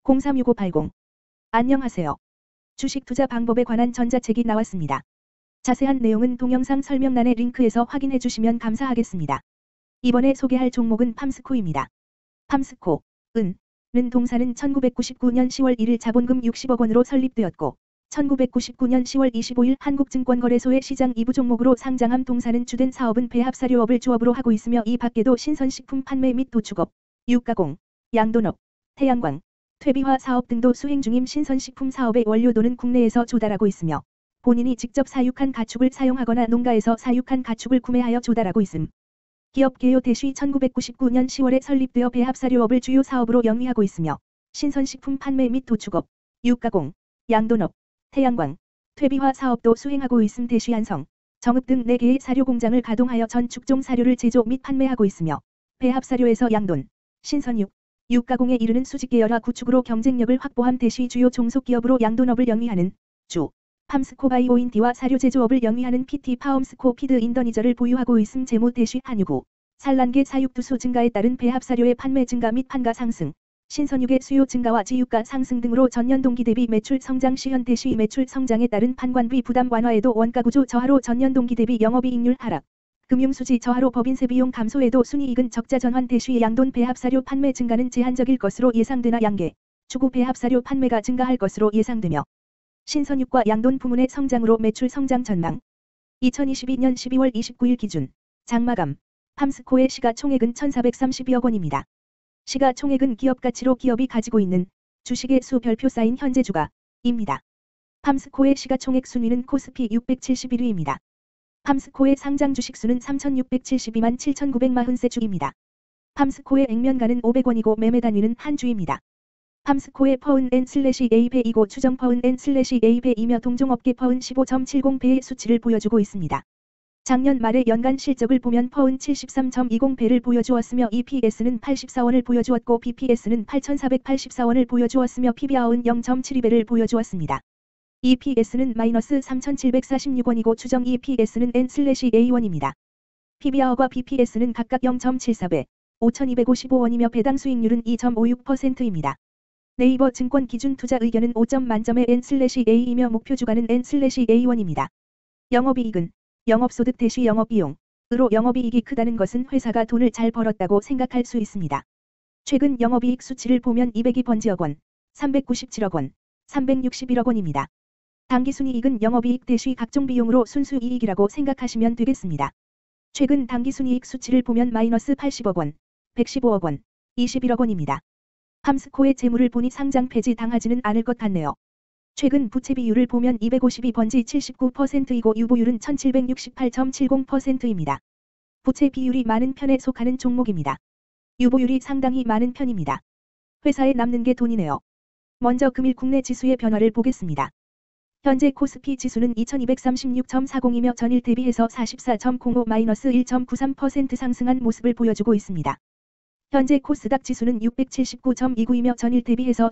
036580. 안녕하세요. 주식 투자 방법에 관한 전자책이 나왔습니다. 자세한 내용은 동영상 설명란의 링크에서 확인해 주시면 감사하겠습니다. 이번에 소개할 종목은 팜스코입니다. 팜스코는 동사는 1999년 10월 1일 자본금 60억 원으로 설립되었고 1999년 10월 25일 한국증권거래소의 시장 2부 종목으로 상장함. 동사는 주된 사업은 배합사료업을 주업으로 하고 있으며 이 밖에도 신선식품 판매 및 도축업, 육가공, 양돈업, 태양광, 퇴비화 사업 등도 수행 중임. 신선식품 사업의 원료도는 국내에서 조달하고 있으며 본인이 직접 사육한 가축을 사용하거나 농가에서 사육한 가축을 구매하여 조달하고 있음. 기업 개요 대시 1999년 10월에 설립되어 배합사료업을 주요 사업으로 영위하고 있으며 신선식품 판매 및 도축업, 육가공, 양돈업, 태양광, 퇴비화 사업도 수행하고 있음. 대시 한성, 정읍 등 4개의 사료공장을 가동하여 전 축종 사료를 제조 및 판매하고 있으며 배합사료에서 양돈, 신선육, 육가공에 이르는 수직계열화 구축으로 경쟁력을 확보함. 대시 주요 종속기업으로 양돈업을 영위하는 주, 팜스코바이오인디와 사료 제조업을 영위하는 PT 파엄스코 피드 인더니저를 보유하고 있음. 재무 대시 한유구, 산란계 사육두수 증가에 따른 배합사료의 판매 증가 및 판가 상승, 신선육의 수요 증가와 지유가 상승 등으로 전년 동기 대비 매출 성장 시 현 대시 매출 성장에 따른 판관비 부담 완화에도 원가구조 저하로 전년 동기 대비 영업이익률 하락, 금융수지 저하로 법인세 비용 감소에도 순이익은 적자 전환. 대시 양돈 배합사료 판매 증가는 제한적일 것으로 예상되나 양계, 추후 배합사료 판매가 증가할 것으로 예상되며 신선육과 양돈 부문의 성장으로 매출 성장 전망. 2022년 12월 29일 기준 장마감 팜스코의 시가총액은 1,432억 원입니다. 시가총액은 기업가치로 기업이 가지고 있는 주식의 수 별표 쌓인 현재 주가입니다. 팜스코의 시가총액 순위는 코스피 671위입니다. 팜스코의 상장 주식수는 3,672만 7,940세 주입니다. 팜스코의 액면가는 500원이고 매매 단위는 한 주입니다. 팜스코의 퍼은 N/A배이고 추정 퍼은 N/A배이며 동종업계 퍼은 15.70배의 수치를 보여주고 있습니다. 작년 말의 연간 실적을 보면 퍼은 73.20배를 보여주었으며 EPS는 84원을 보여주었고 BPS는 8,484원을 보여주었으며 PBR은 0.72배를 보여주었습니다. EPS는 마이너스 3,746원이고 추정 EPS는 N/A1입니다. PBR과 BPS는 각각 0.74배, 5,255원이며 배당 수익률은 2.56%입니다. 네이버 증권 기준 투자 의견은 5점 만점의 N/A이며 목표 주가는 N/A1입니다. 영업이익은 영업소득 대시 영업비용으로 영업이익이 크다는 것은 회사가 돈을 잘 벌었다고 생각할 수 있습니다. 최근 영업이익 수치를 보면 202번지억 원, 397억 원, 361억 원입니다. 당기순이익은 영업이익 대시 각종 비용으로 순수이익이라고 생각하시면 되겠습니다. 최근 당기순이익 수치를 보면 마이너스 80억 원, 115억 원, 21억 원입니다. 팜스코의 재물을 보니 상장 폐지 당하지는 않을 것 같네요. 최근 부채 비율을 보면 252번지 79%이고 유보율은 1768.70%입니다. 부채 비율이 많은 편에 속하는 종목입니다. 유보율이 상당히 많은 편입니다. 회사에 남는 게 돈이네요. 먼저 금일 국내 지수의 변화를 보겠습니다. 현재 코스피 지수는 2236.40이며 전일 대비해서 44.05-1.93% 상승한 모습을 보여주고 있습니다. 현재 코스닥 지수는 679.29이며 전일 대비해서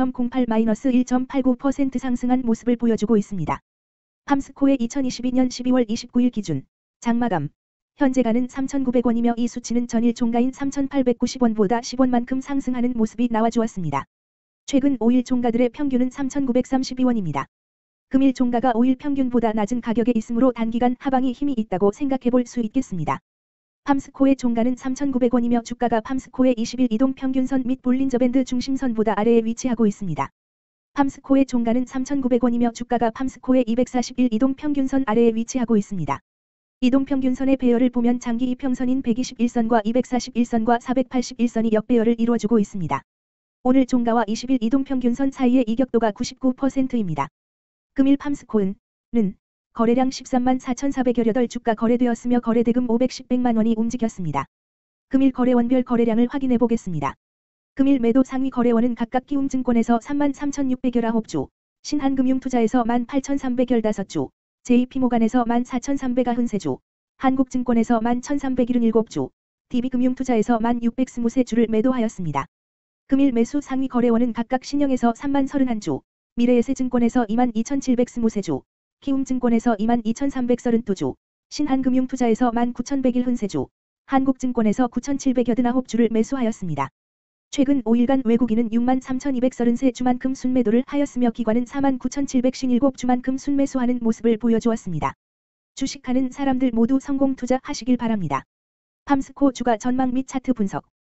13.08-1.89% 상승한 모습을 보여주고 있습니다. 팜스코의 2022년 12월 29일 기준 장마감 현재가는 3,900원이며 이 수치는 전일 종가인 3,890원보다 10원만큼 상승하는 모습이 나와주었습니다. 최근 5일 종가들의 평균은 3,932원입니다. 금일 종가가 5일 평균보다 낮은 가격에 있으므로 단기간 하방이 힘이 있다고 생각해볼 수 있겠습니다. 팜스코의 종가는 3,900원이며 주가가 팜스코의 20일 이동 평균선 및 볼린저밴드 중심선보다 아래에 위치하고 있습니다. 팜스코의 종가는 3,900원이며 주가가 팜스코의 241 이동 평균선 아래에 위치하고 있습니다. 이동 평균선의 배열을 보면 장기 이평선인 121선과 241선과 481선이 역배열을 이루어주고 있습니다. 오늘 종가와 20일 이동 평균선 사이의 이격도가 99%입니다. 금일 팜스코는 거래량 13만 4,418 주가 거래되었으며 거래대금 510백만 원이 움직였습니다. 금일 거래원별 거래량을 확인해 보겠습니다. 금일 매도 상위 거래원은 각각 키움증권에서 33,619주, 신한금융투자에서 18,315주, JP모간에서 14,393주, 한국증권에서 11,377주, DB금융투자에서 1,620주를 매도하였습니다. 금일 매수 상위 거래원은 각각 신영에서 3031주, 미래에셋증권에서 22,720주, 키움증권에서 22,332주, 신한금융투자에서 19,101주, 한국증권에서 9,789주를 매수하였습니다. 최근 5일간 외국인은 63,233주만큼 순매도를 하였으며 기관은 49,757주만큼 순매수하는 모습을 보여주었습니다. 주식하는 사람들 모두 성공 투자하시길 바랍니다. 팜스코 주가 전망 및 차트 분석